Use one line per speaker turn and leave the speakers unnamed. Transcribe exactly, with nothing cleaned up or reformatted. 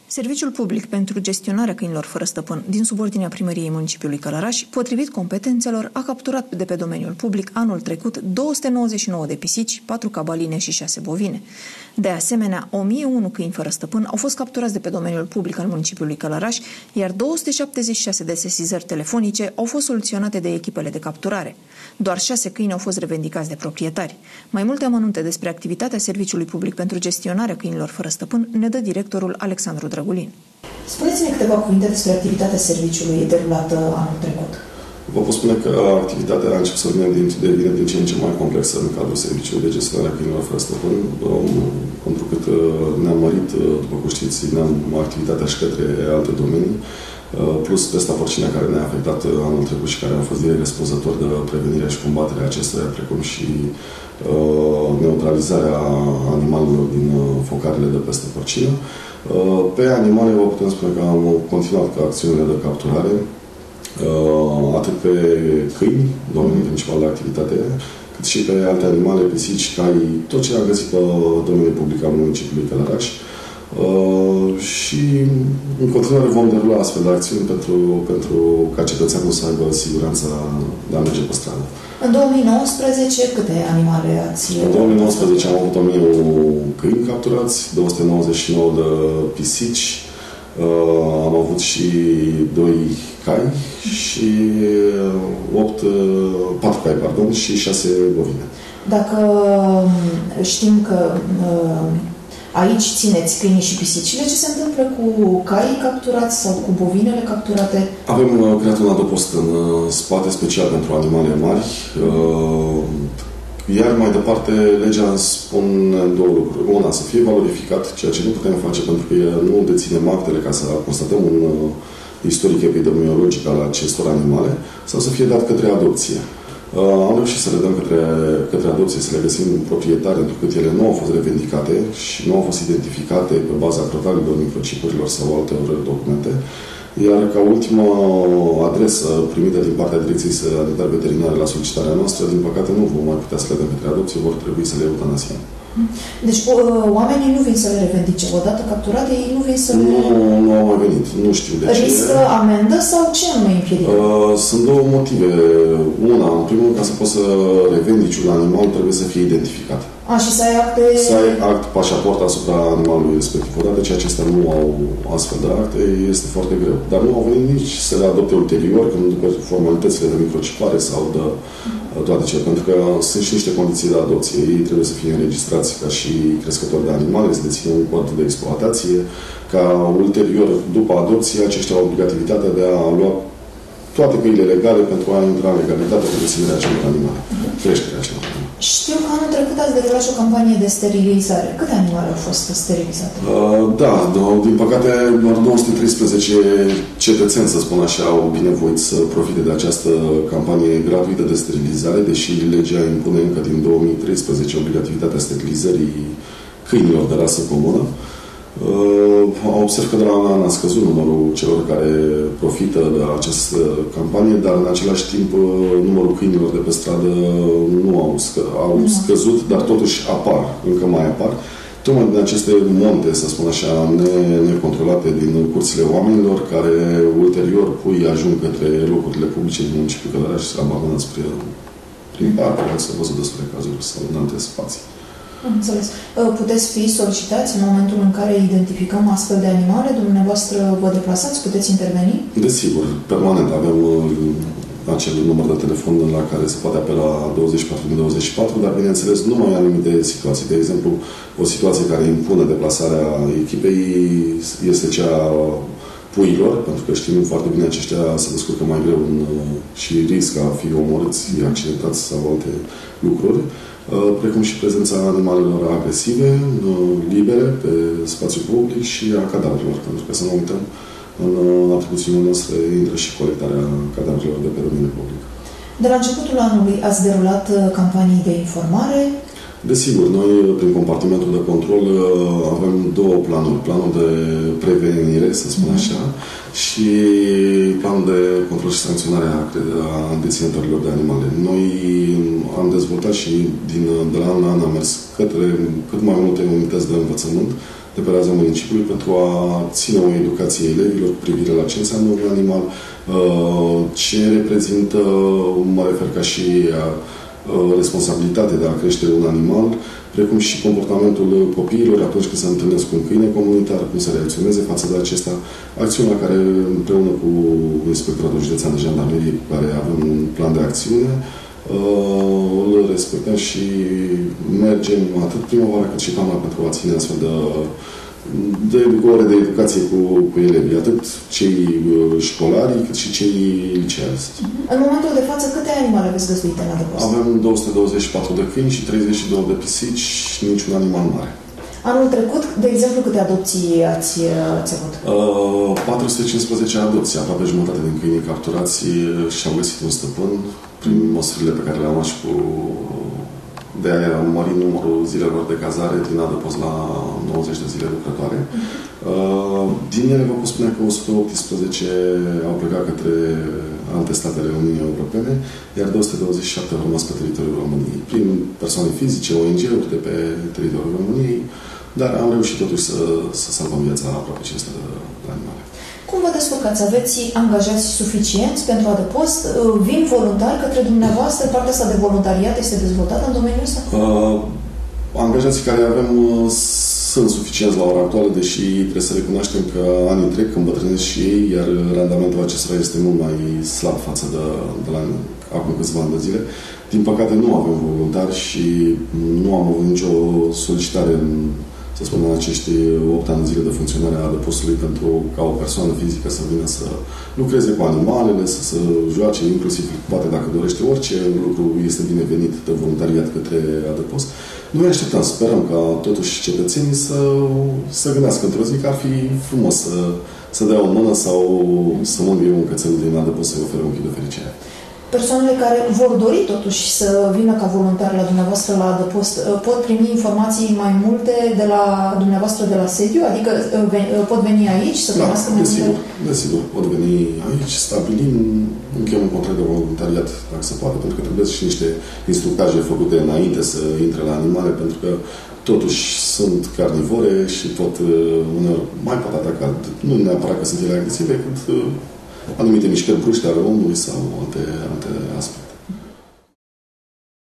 Serviciul public pentru gestionarea câinilor fără stăpân din subordinea primăriei municipiului Călăraș, potrivit competențelor, a capturat de pe domeniul public anul trecut două sute nouăzeci și nouă de pisici, patru cabaline și șase bovine. De asemenea, o mie unu câini fără stăpân au fost capturați de pe domeniul public al municipiului Călăraș, iar două sute șaptezeci și șase de sesizări telefonice au fost soluționate de echipele de capturare. Doar șase câini au fost revendicați de proprietari. Mai multe amănunte despre activitatea Serviciului Public pentru gestionarea câinilor fără stăpân ne dă directorul Alexandru Drăgulin.
Spuneți-ne câteva cuvinte despre activitatea serviciului derulată anul trecut.
Vă pot spune că activitatea a început să devină din ce în ce mai complexă în cadrul Serviciului de gestionare a câinilor fără stăpân, pentru că ne-am mărit, după cum știți, ne-am activitatea și către alte domenii, plus pesta porcină care ne-a afectat anul trecut și care a fost direct răspunzător de prevenirea și combaterea acestora, precum și neutralizarea animalelor din focarele de pestă porcină. Pe animale vă putem spune că am continuat cu acțiunile de capturare, atât pe câini, domeniul principal de activitate, cât și pe alte animale, pisici, cai, tot ce am găsit pe domeniul public al municipiului Călăraș. Uh, și în continuare vom derula astfel de acțiuni pentru, pentru ca cetățeanul să aibă siguranța de a merge pe stradă.
În două mii nouăsprezece, câte animale ați...
În două mii nouăsprezece am avut o mie câini capturați, două sute nouăzeci și nouă de pisici, uh, am avut și doi cai și opt, patru cai, pardon, și șase bovine.
Dacă știm că uh, aici țineți câinii și pisicile, ce se întâmplă cu caii capturați sau cu bovinele capturate?
Avem uh, creat un adăpost în uh, spate special pentru animale mari. Uh, iar mai departe, legea spune două lucruri. Una, să fie valorificat, ceea ce nu putem face pentru că nu deținem actele ca să constatăm un uh, istoric epidemiologic al acestor animale, sau să fie dat către adopție. Uh, am reușit să le dăm către, către adopție, să le găsim proprietari, pentru că ele nu au fost revendicate și nu au fost identificate pe baza crotalilor, microcipurilor sau alte documente. Iar ca ultimă adresă primită din partea Direcției Sanitare Veterinare la solicitarea noastră, din păcate nu vom mai putea să le dăm către adopție, vor trebui să le eutanasiem.
Deci oamenii nu vin să le revendice. Odată capturate, ei nu vin să le...
Nu, nu au mai venit. Nu știu de ce.
Riscă amendă sau ce nu mai împiedică?
Uh, sunt două motive. Una, în primul rând, ca să poți să revendici un animal, trebuie să fie identificat.
A, și să ai acte...
Să ai act, pașaport asupra animalului respectiv. Odată ce acestea nu au astfel de acte, este foarte greu. Dar nu au venit nici să le adopte ulterior, când după formalitățile de microcipare sau de toate cele. Pentru că sunt și niște condiții de adopție. Ei trebuie să fie înregistrați ca și crescători de animale, să dețină un cod de exploatație, ca ulterior, după adopție, aceștia au obligativitatea de a lua toate căile legale pentru a intra în legalitate cu deținerea acelor animale. Creșterea acelor animale.
Știu că anul trecut ați derulat și o campanie de sterilizare. Câte animale au fost sterilizate?
Uh, da, din păcate, doar două sute treisprezece cetățeni, să spun așa, au binevoit să profite de această campanie gratuită de sterilizare, deși legea impune încă din două mii treisprezece obligativitatea sterilizării câinilor de rasă comună. Uh, observ că de la an an a scăzut numărul celor care profită de această campanie, dar în același timp numărul câinilor de pe stradă nu au, scă, au scăzut, dar totuși apar, încă mai apar. Tocmai din aceste monte, să spun așa, ne, necontrolate din curțile oamenilor, care ulterior pui ajung către locurile publice din municipiul Călăraș și se abandonă spre prin parc, s-au văzut destule cazuri sau în alte spații.
Înțeles. Puteți fi solicitați în momentul în care identificăm astfel de animale? Dumneavoastră vă deplasați? Puteți interveni?
Desigur, permanent. Avem acel număr de telefon la care se poate apela douăzeci și patru douăzeci și patru, dar bineînțeles numai în anumite situații. De exemplu, o situație care impune deplasarea echipei este cea a puiilor, pentru că știm foarte bine aceștia se descurcă mai greu în, și riscă a fi omorâți, accidentați sau alte lucruri, precum și prezența animalelor agresive, libere, pe spațiu public și a cadavrelor, pentru că să nu uităm, în atribuțiile noastre intră și colectarea cadavrelor de pe domeniul public.
De la începutul anului ați derulat campanii de informare?
Desigur, noi, prin compartimentul de control, avem două planuri. Planul de prevenire, să spun așa, și planul de control și sancționare a deținătorilor de animale. Noi am dezvoltat și din, de la an la an am mers către cât mai multe unități de învățământ, de pe raza municipiului pentru a ține o educație elevilor cu privire la ce înseamnă un animal, ce reprezintă, mă refer ca și responsabilitate de a crește un animal, precum și comportamentul copiilor atunci când se întâlnesc cu un câine comunitar, cum să reacționeze față de acesta. Acțiunea care, împreună cu Inspectoratul Județean de Jandarmerie, cu care avem un plan de acțiune, îl respectăm și mergem atât primăvara cât și toamna pentru a ține astfel de, de ore de educație cu, cu elevii, atât cei școlari cât și cei liceali.
În momentul de față, câte animale aveți găzduite în adăpost?
Avem două sute douăzeci și patru de câini și treizeci și doi de pisici și niciun animal mare.
Anul trecut, de exemplu, câte adopții ați, ați avut?
Uh, patru sute cincisprezece adopții, aproape jumătate din câinii capturați și-au găsit un stăpân prin măsurile pe care le-am luat și cu de aia am mărit numărul zilelor de cazare din adăpost la nouăzeci de zile lucrătoare. Uh, din ele vă pot spune că o sută optsprezece au plecat către alte state ale Uniunii Europene, iar două sute douăzeci și șapte au rămas pe teritoriul României, prin persoane fizice, O N G-uri de pe teritoriul României, dar am reușit totuși să, să salvăm viața aproape cinci sute de animale.
Cum vă descurcați? Aveți angajați suficienți pentru adăpost? Vin voluntari către dumneavoastră? Partea asta de voluntariat este dezvoltată în domeniul ăsta?
Uh, angajații care avem uh, sunt suficienți la ora actuală, deși trebuie să recunoaștem că anii trec, îmbătrânesc și ei, iar randamentul acesta este mult mai slab față de, de la acum câțiva ani de zile. Din păcate nu avem voluntari și nu am avut nicio solicitare în, să spun, în acești opt ani de zile de funcționare a adăpostului pentru ca o persoană fizică să vină să lucreze cu animalele, să se joace, inclusiv poate dacă dorește orice lucru este binevenit de voluntariat către adăpost. Noi așteptăm, sperăm ca totuși cetățenii să, să gândească într-o zi că ar fi frumos să, să dea o mână sau să mângâie un cățel din adăpost să-i ofere un pic de fericire.
Persoanele care vor dori totuși să vină ca voluntari la dumneavoastră la adăpost pot primi informații mai multe de la dumneavoastră de la sediu? Adică pot veni aici să primească
da,
mai
desigur, multe? Desigur, pot veni aici, stabilim, încheiem un contract de voluntariat, dacă se poate, pentru că trebuie și niște instructaje făcute înainte să intre la animale, pentru că totuși sunt carnivore și pot uneori mai pot ataca, nu neapărat că sunt ele agresive, cât anumite mișcări bruște ale omului sau alte, alte aspecte.